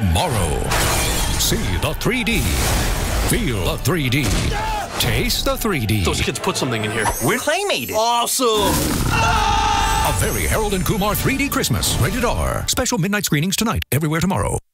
tomorrow. See the 3D. Feel the 3D. Taste the 3D. Those kids put something in here. We're claymated. Awesome! A very Harold and Kumar 3D Christmas. Rated R. Special midnight screenings tonight. Everywhere tomorrow.